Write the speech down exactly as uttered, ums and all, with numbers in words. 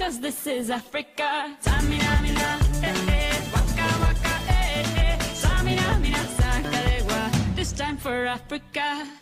'cause this is Africa. Samina, mina, eh, eh, waka, waka, eh, eh. Samina, mina, sakalegua. This time for Africa.